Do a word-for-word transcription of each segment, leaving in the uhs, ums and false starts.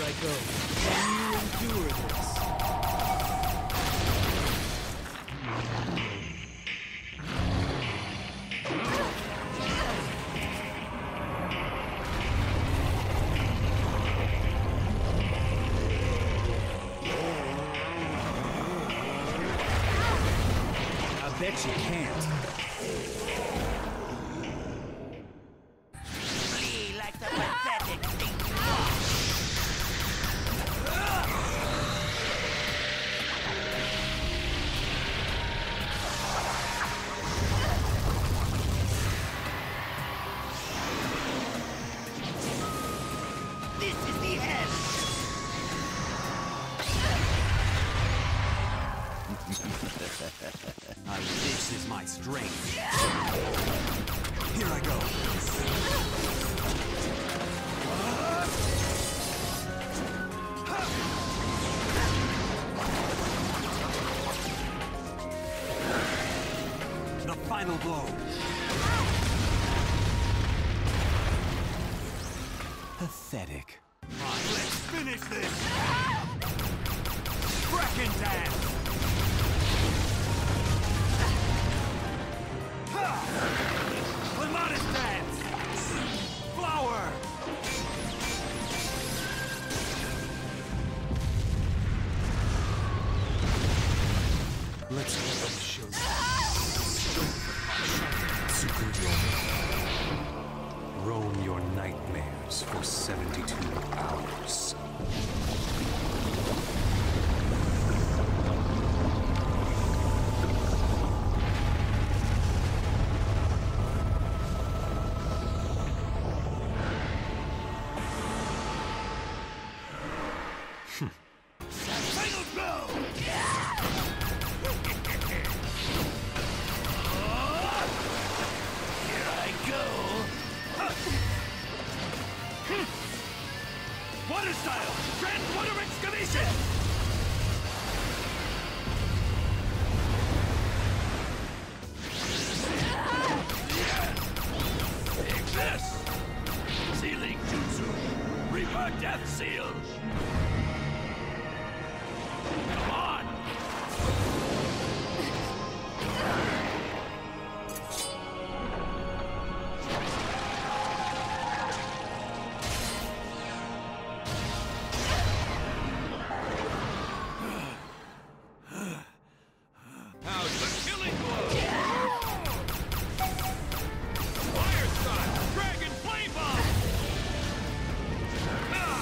I go. Can you endure this? I bet you can't. Flee like the pathetic thing you are. This is the end. Uh, this is my strength. Here I go. The final blow. Pathetic. Let's finish this! Kraken dance! Clematis dance! Flower! Let's go and show you. Tsukuyomi. Roam your nightmares for seventy-two hours. Final blow! Here I go. Water style! Grand water excavation! Take this! Sealing Jutsu! Reaper Death Seal! Come on! How's the killing blow? Fire style! Dragon flame bomb! Ah!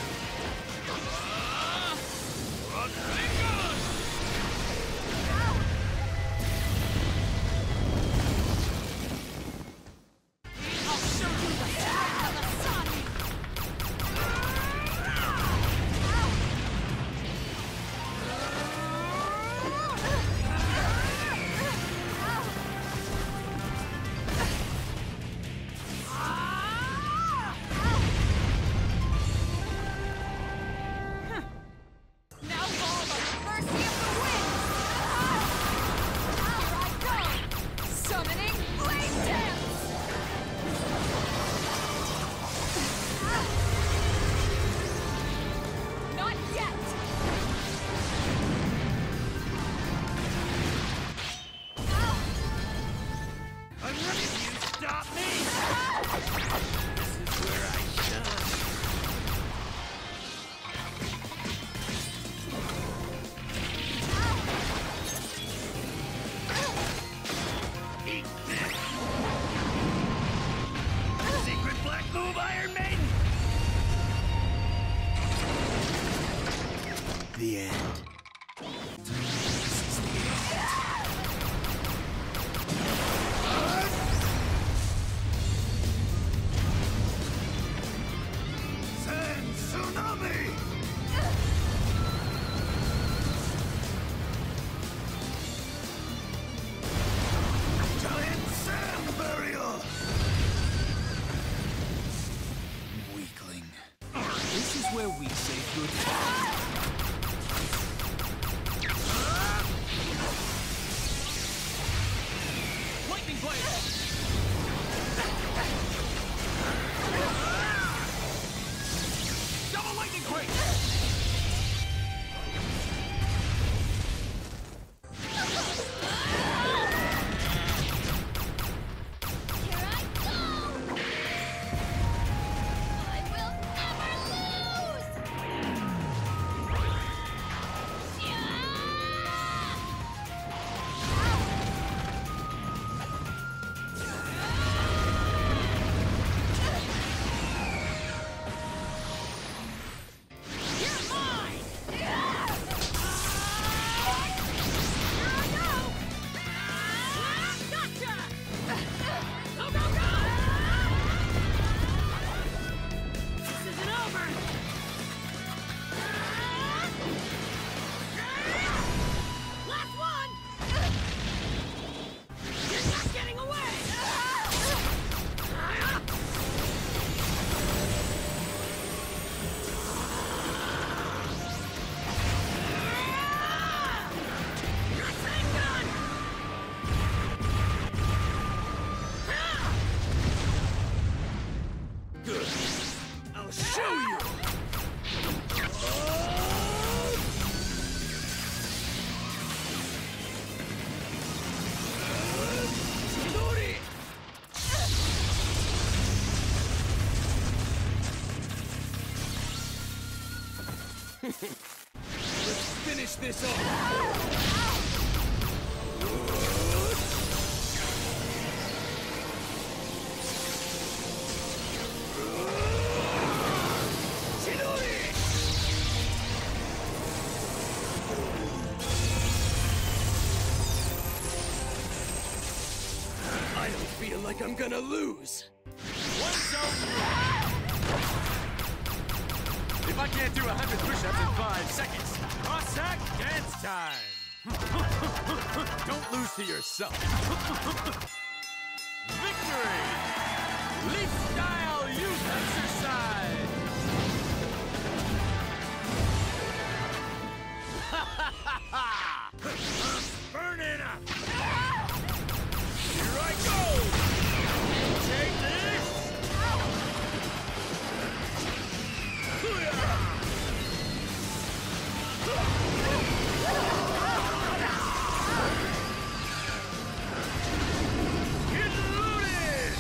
Rasengan! I'll show you the strength of the sun! Now fall by the mercy of the winds! Here I go! Summoning Blade Dance! Not yet! I'm ready! You stop me! This is where I shine! Eat this! Secret black move, Iron Maiden! The end. Sand Tsunami! Giant Sand Burial! Weakling. This is where we say goodbye. Lightning blade! Double lightning quake! I'll show you! Chidori! Let's finish this off! I don't feel like I'm gonna lose. One zone rule. If I can't do a hundred push-ups in five seconds, Cossack dance time. Don't lose to yourself. Victory! Leaf style youth exercise. Ha ha ha ha! I'm burning up! Here I go! Take this! Get loaded!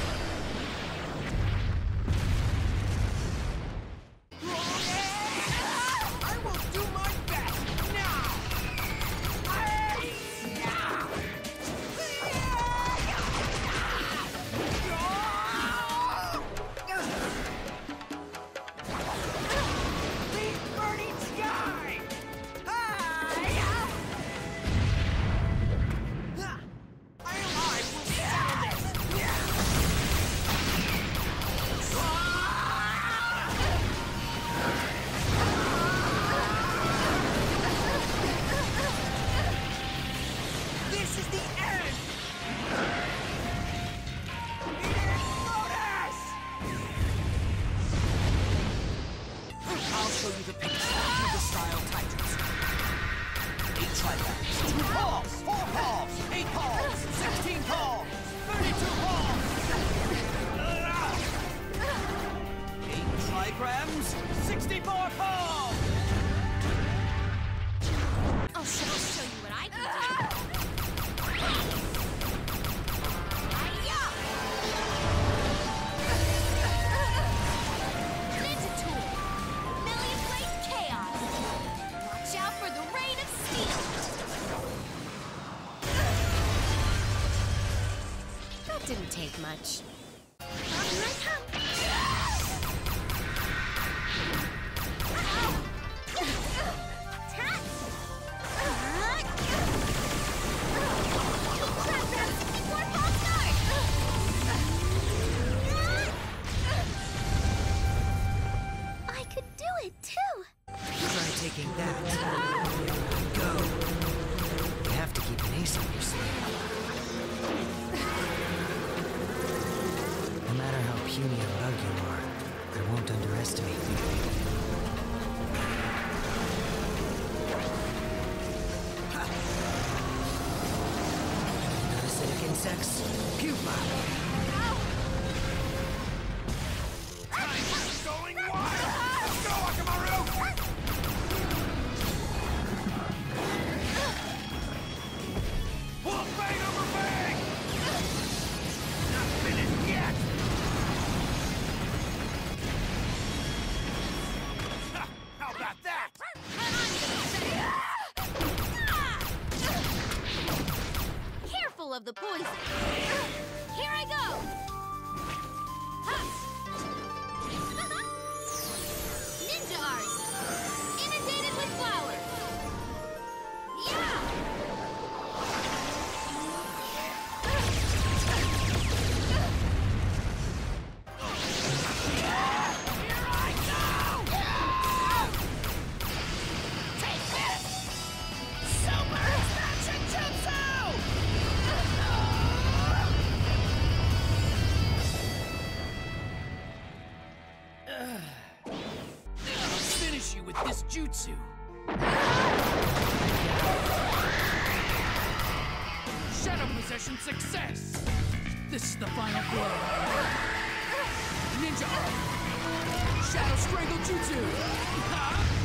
I will do my best now! This is the end! I'll show you the pace of the style titans. Eight tripods, two palms, four palms, eight palms, sixteen palms, thirty-two palms. Eight trigrams, sixty-four palms. I'll show, I'll show you what I can do. Hi-ya! Ninja tool. Million blade chaos. Watch out for the rain of steel. That didn't take much. Here I come. Attack! I could do it too! Try taking that. Go. You have to keep an ace up your sleeve. No matter how puny a bug you are, I won't underestimate you. Acidic insects, pupa. Time's going wild! Let's go, Akamaru! Pull bang over bang! Not finished yet! Ha, how about that? Careful of the poison. Here I go. Ha! Ninja art. Inundated with flowers. Yeah! Here I go! Take this! Super expansion jutsu! I'll finish you with this jutsu. Shadow possession success! This is the final blow. Ninja art. Shadow Strangle Jutsu!